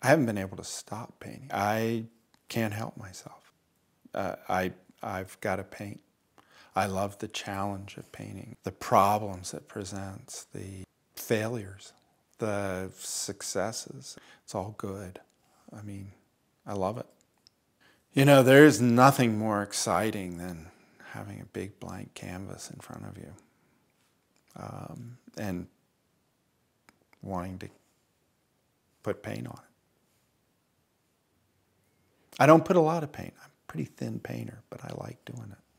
I haven't been able to stop painting. I can't help myself. I've got to paint. I love the challenge of painting, the problems it presents, the failures, the successes. It's all good. I mean, I love it. You know, there's nothing more exciting than having a big blank canvas in front of you and wanting to put paint on it. I don't put a lot of paint. I'm a pretty thin painter, but I like doing it.